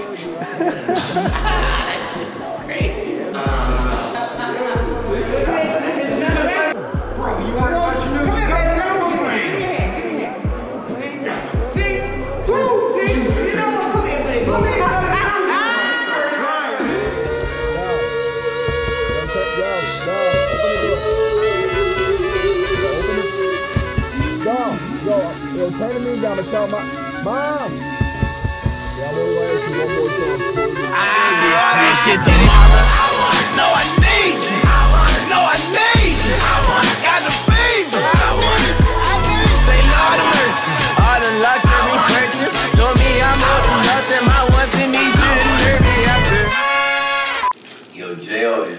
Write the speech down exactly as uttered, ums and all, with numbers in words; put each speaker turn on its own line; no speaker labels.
That shit crazy. Uh, Bro, you want to watch your new come here, baby. Give me a hand. Give me a hand. See? Woo! See? You know what? Come here, baby. Come here.
Yo, yo, turn to me, I'm gonna tell my mom. Yeah, I'm gonna ask you one more time.
I get this shit tomorrow. I want it. No, I need you. I want it. No, I need you. I want it. Got the fever. I want it. Say Lord of mercy. All the luxury purchase. Told me I'm more than nothing. My wants and needs shouldn't hurt me. I said, yo, J O is